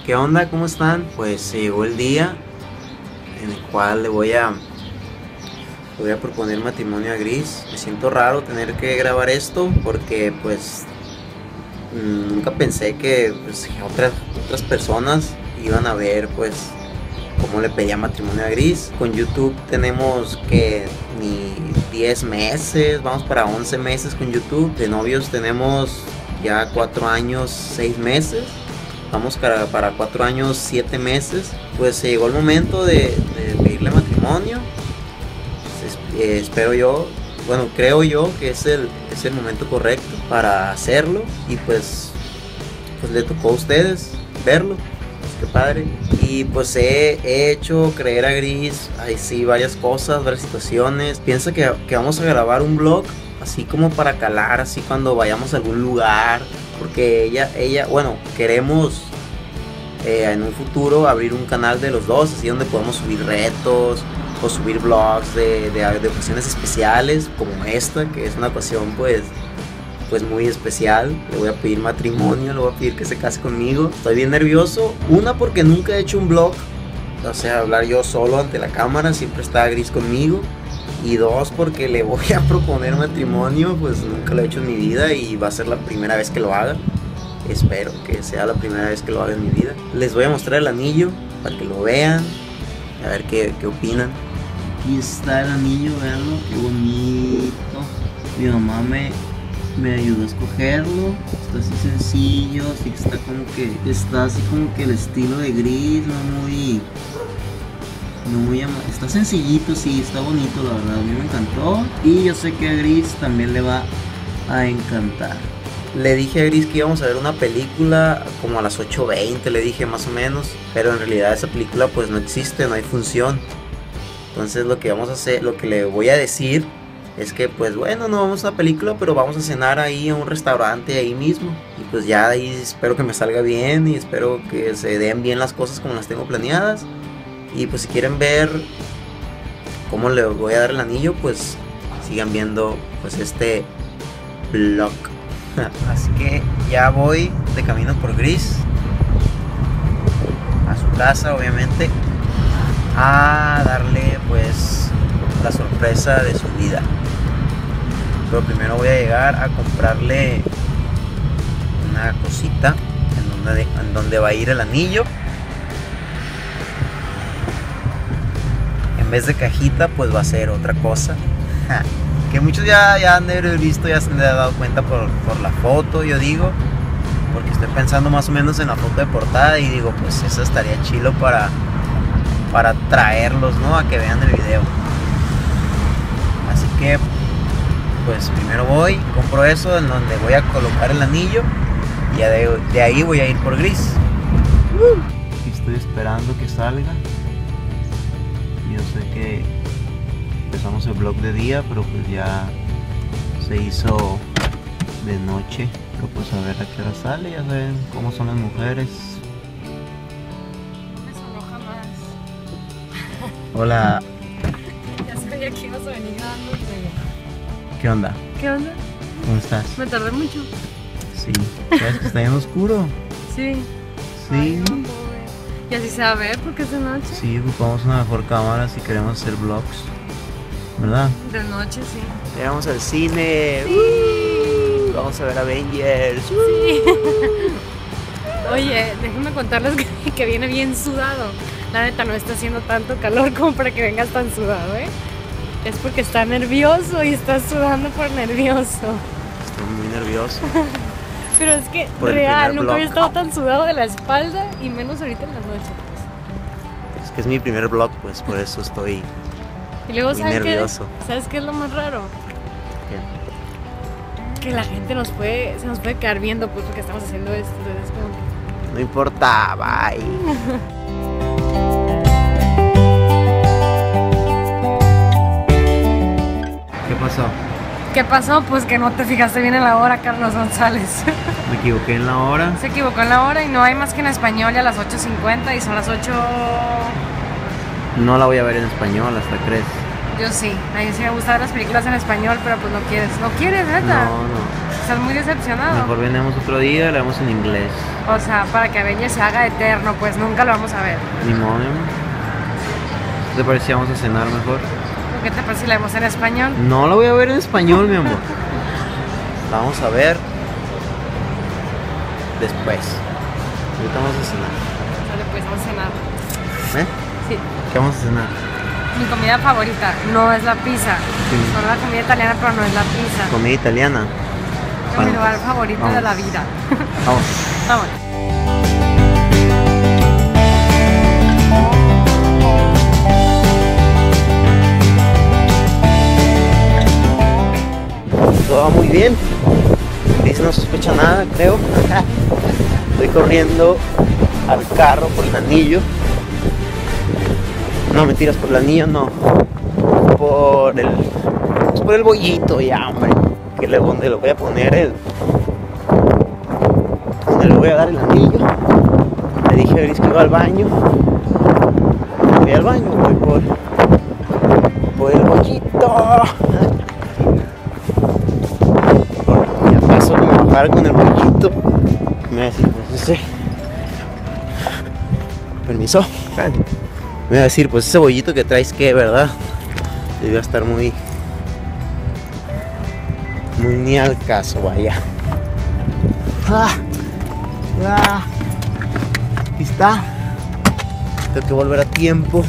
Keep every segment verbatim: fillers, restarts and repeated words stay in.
¿Qué onda? ¿Cómo están? Pues se llegó el día en el cual le voy a, le voy a proponer matrimonio a Gris. Me siento raro tener que grabar esto porque pues nunca pensé que pues, otras, otras personas iban a ver pues cómo le pedía matrimonio a Gris. Con YouTube tenemos que ni diez meses, vamos para once meses con YouTube. De novios tenemos ya cuatro años, seis meses. Vamos para, para cuatro años, siete meses. Pues se llegó el momento de, de pedirle matrimonio. Es, eh, espero yo, bueno, creo yo que es el, es el momento correcto para hacerlo. Y pues, pues le tocó a ustedes verlo. Qué padre. Y pues he, he hecho creer a Gris, ahí sí, varias cosas, varias situaciones. Piensa que, que vamos a grabar un vlog, así como para calar, así cuando vayamos a algún lugar. Porque ella, ella, bueno, queremos eh, en un futuro abrir un canal de los dos, así donde podemos subir retos o subir vlogs de, de, de ocasiones especiales, como esta, que es una ocasión pues... pues muy especial. Le voy a pedir matrimonio, le voy a pedir que se case conmigo. Estoy bien nervioso, una porque nunca he hecho un vlog, o sea, hablar yo solo ante la cámara, siempre está Gris conmigo. Y dos, porque le voy a proponer matrimonio, pues nunca lo he hecho en mi vida y va a ser la primera vez que lo haga. Espero que sea la primera vez que lo haga en mi vida. Les voy a mostrar el anillo para que lo vean, a ver qué, qué opinan. Aquí está el anillo, veanlo, qué bonito. Mi mamá me... me ayudó a escogerlo. Está así sencillo, así que está como que está así como que el estilo de Gris, no muy no muy ama está sencillito, sí, está bonito, la verdad, a mí me encantó y yo sé que a Gris también le va a encantar. Le dije a Gris que íbamos a ver una película como a las ocho veinte, le dije más o menos, pero en realidad esa película pues no existe, no hay función. Entonces lo que vamos a hacer, lo que le voy a decir es que pues bueno, no vamos a una película, pero vamos a cenar ahí a un restaurante ahí mismo. Y pues ya ahí espero que me salga bien y espero que se den bien las cosas como las tengo planeadas. Y pues si quieren ver cómo le voy a dar el anillo, pues sigan viendo pues este vlog. Así que ya voy de camino por Gris a su casa, obviamente, a darle pues la sorpresa de su vida. Pero primero voy a llegar a comprarle una cosita en donde, en donde va a ir el anillo. En vez de cajita pues va a ser otra cosa que muchos ya, ya han de haber visto, ya se han dado cuenta por, por la foto, yo digo, porque estoy pensando más o menos en la foto de portada y digo pues eso estaría chilo para, para traerlos, ¿no? A que vean el video. Así que pues primero voy, compro eso en donde voy a colocar el anillo y ya de, de ahí voy a ir por Gris. Uh. Aquí estoy esperando que salga. Yo sé que empezamos el vlog de día, pero pues ya se hizo de noche. Pero pues a ver a qué hora sale, ya saben cómo son las mujeres. Me sonroja más. Hola. Ya sabía que ibas a venir grabando. ¿Qué onda? ¿Qué onda? ¿Cómo estás? Me tardé mucho. Sí. ¿Sabes que está bien oscuro? Sí. Sí. Ay, no, pobre. Y así se va a ver porque es de noche. Sí, ocupamos una mejor cámara si queremos hacer vlogs, ¿verdad? De noche, sí. Ya vamos al cine. Sí. Uh, vamos a ver Avengers. Sí. Oye, déjenme contarles que, que viene bien sudado. La neta no está haciendo tanto calor como para que vengas tan sudado, ¿eh? Es porque está nervioso y está sudando por nervioso. Estoy muy nervioso. Pero es que Por el real, primer nunca había vlog. estado tan sudado de la espalda y menos ahorita en la noche. Es que es mi primer vlog, pues por eso estoy Y luego, muy ¿sabes nervioso. qué? ¿Sabes qué es lo más raro? ¿Qué? Que la gente nos puede, se nos puede quedar viendo pues porque estamos haciendo esto. Entonces como que... No importa, bye. ¿Qué pasó? ¿Qué pasó? Pues que no te fijaste bien en la hora, Carlos González. Me equivoqué en la hora. Se equivocó en la hora y no hay más que en español ya a las ocho cincuenta y son las ocho... No la voy a ver en español, hasta crees. Yo sí, a mí sí me gustan las películas en español, pero pues no quieres, no quieres, neta. No, no. Estás muy decepcionado. Mejor venemos otro día, le vemos en inglés. O sea, para que Avengers se haga eterno, pues nunca lo vamos a ver. Ni modo, mi amor. ¿Te parece si vamos a cenar mejor? ¿Qué te parece si la vemos en español? No la voy a ver en español, mi amor. La vamos a ver después. Ahorita vamos a cenar. Vale, pues vamos a cenar. ¿Eh? Sí. ¿Qué vamos a cenar? Mi comida favorita no es la pizza. Sí. Son la comida italiana, pero no es la pizza. Comida italiana. Es Bueno, mi lugar favorito vamos. de la vida. Vamos. Vamos. Todo va muy bien. Liz no sospecha nada, creo. Estoy corriendo al carro por el anillo. No, mentiras, por el anillo no. Por el. Pues por el bollito ya, hombre. Que le, donde le voy a poner el. Donde le voy a dar el anillo. Le dije a Gris que iba al baño. Voy al baño, voy por. Por el bollito. Ya paso que me bajara con el bollito. Me va a decir, pues ese. Permiso. Me va a decir, pues ese bollito que traes, ¿qué, verdad? Debió estar muy. Muy ni al caso, vaya. Ah, ah, aquí está. Tengo que volver a tiempo.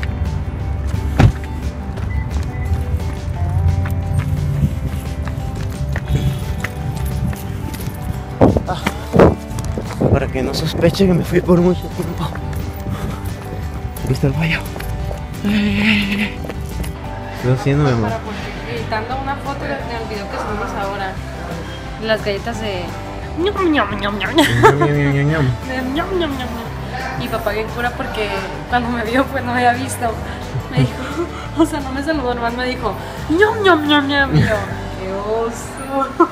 Ah, para que no sospeche que me fui por mucho tiempo. Aquí está el baño. ¿Qué estoy haciendo, mi amor? Editando una foto del video que subimos ahora. Las galletas de. ñam, ñam, ñam, ñam, ñam. De ñam, ñam, ñam, ñam. Y papá bien cura porque cuando me vio pues no me había visto. Me dijo, o sea, no me saludó, nomás me dijo ñam, ñam, ñam, ñam. Y yo, qué oso.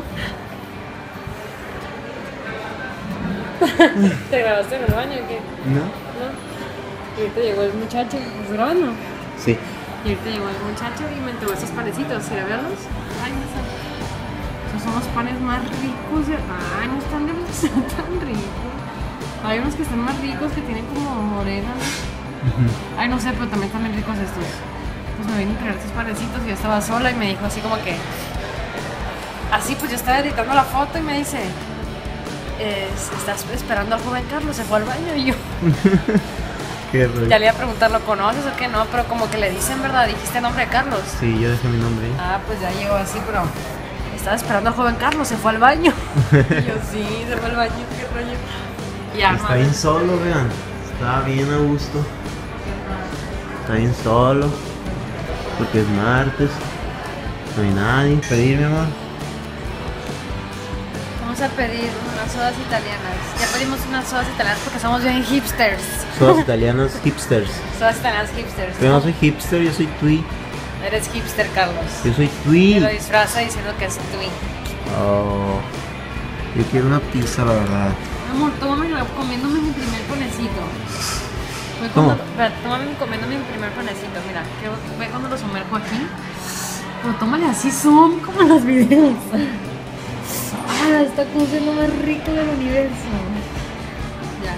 ¿Te grabaste en el baño o qué? ¿No? ¿No? Y ahorita llegó el muchacho, ¿estás grabando? Sí. Y ahorita llegó el muchacho y me entregó esos panecitos, ¿sí, verlos? Ay, no sé. Esos son los panes más ricos de... Ay, no están demasiado tan ricos. Hay unos que están más ricos que tienen como orégano. Ay, no sé, pero también están bien ricos estos. Pues me vine a entregar estos panecitos y yo estaba sola y me dijo así como que... Así pues yo estaba editando la foto y me dice... Eh, ¿estás esperando al joven Carlos? Se fue al baño y yo... Qué rico. Ya le iba a preguntar, ¿lo conoces o qué? No, pero como que le dicen, ¿verdad? Dijiste el nombre de Carlos. Sí, yo dejé mi nombre ahí. Ah, pues ya llegó así, pero estaba esperando al joven Carlos, se fue al baño. Y yo, sí, se fue al baño, qué rollo. Ya, Está madre. bien solo, vean. Está bien a gusto. Está bien solo. Porque es martes. No hay nadie. Pedir, mi amor. Vamos a pedir unas sodas italianas. Ya pedimos unas sodas italianas porque somos bien hipsters. Sodas italianas hipsters. Sodas italianas hipsters. Yo no soy hipster, yo soy tui. Eres hipster, Carlos. Yo soy Me tui. lo disfraza diciendo que es tui. Oh, yo quiero una pizza, la verdad. Amor, tómame comiéndome mi primer panecito. Voy ¿Cómo? cuando, espera, tómame comiéndome mi primer panecito. Mira, que ve cuando lo sumerjo aquí. Pero tómale así, son como en los videos. Ah, esta cosa es lo más rico del universo. Ya.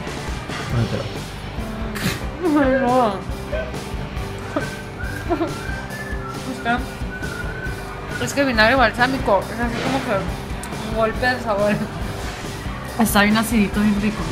Tómatelo. Ay, no. Está. Es que vinagre balsámico es así como que un golpe de sabor. Está bien acidito, bien rico.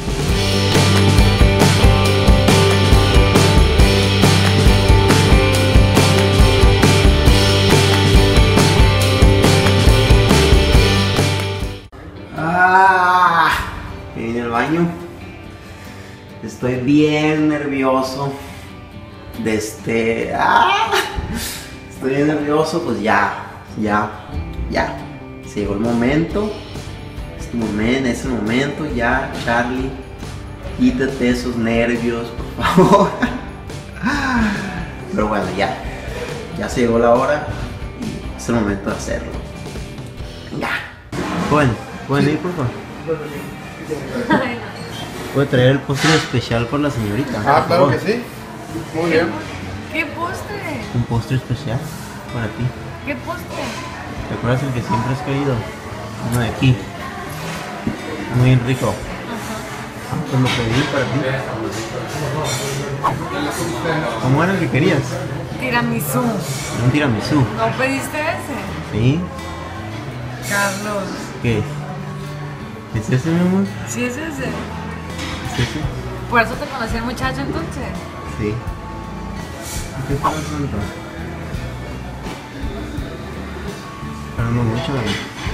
Ah, me vine al baño. Estoy bien nervioso. De este. Ah, estoy bien nervioso, pues ya, ya, ya. Se llegó el momento. Este momento, ese momento, ya, Charlie. Quítate esos nervios, por favor. Pero bueno, ya. Ya se llegó la hora y es el momento de hacerlo. Ya. Bueno, ¿pueden ir, por favor? ¿Puede traer el postre especial por la señorita? Ah, por claro favor? que sí. Muy bien. ¿Qué postre? Un postre especial para ti. ¿Qué postre? ¿Te acuerdas el que siempre has querido? Uno de aquí. Muy rico. Ajá. Pues lo pedí para ti. ¿Cómo era el que querías? Tiramisú. Un tiramisú. ¿No pediste ese? ¿Sí? Carlos. ¿Qué? ¿Es ese, mi amor? Sí, es ese. ¿Es ese? Por eso te conocí el muchacho entonces. Sí. ¿Qué estás haciendo? Esperando mucho, ¿no?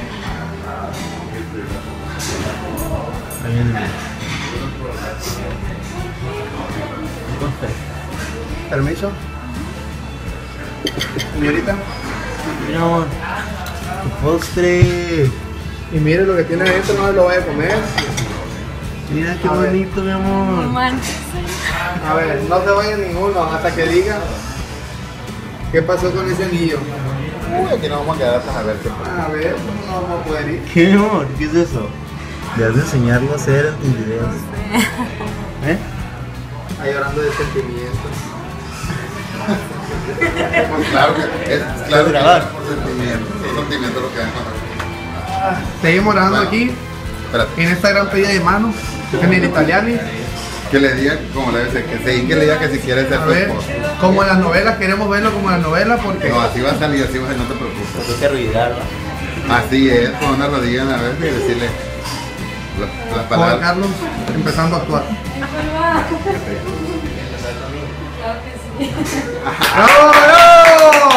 Ahí viene. ¿Un postre? Permiso. Señorita. Mira, amor. Tu postre. Y mire lo que tiene adentro, no se lo vaya a comer. Mira qué A ver. bonito, mi No amor. manches. A ver, no se vaya ninguno hasta que diga qué pasó con ese anillo. Uy, aquí nos vamos a quedar hasta a ver qué pasa. A ver, no vamos a poder ir. ¿Qué, amor? ¿Qué es eso? Debes de enseñarlo a hacer en tus videos. ¿Eh? Ahí hablando de sentimientos. Pues claro que es claro que grabar. es por sentimiento. Son sentimientos lo que dan cuando. Seguimos grabando Bueno. aquí Espérate. en esta gran pedida de mano en el italiani. Que le diga como le debe ser, que sí, que le diga que si quiere ser A tu ver, esposo. como en las novelas, queremos verlo como en las novelas porque No, así va a salir, así va a salir, no te preocupes. Tengo que arruinarlo. Así es, con una rodilla en la vez y decirle las, las Juan palabras. Carlos empezando a actuar. Claro que sí. ¡Bravo, bravo!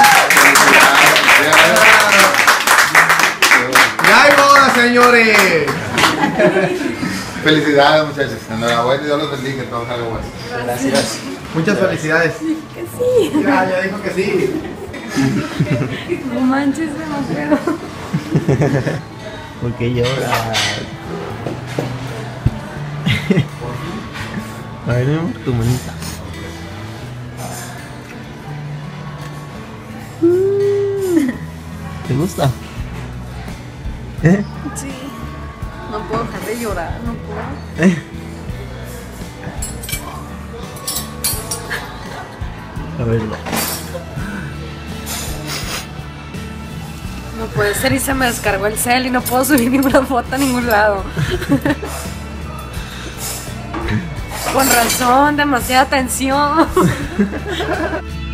¡Ya hay boda, señores! Felicidades, muchachos. Enhorabuena y Dios los bendiga, que todo salga bueno. Gracias. Muchas felicidades. Que sí. Ya, ya dijo que sí. No manches, no puedo. ¿Por qué lloras? A ver, mi amor, tu manita. ¿Te gusta? ¿Eh? Sí. No puedo dejar de llorar, no puedo. ¿Eh? A verlo. No puede ser y se me descargó el cel y no puedo subir ninguna foto a ningún lado. Con razón, demasiada tensión.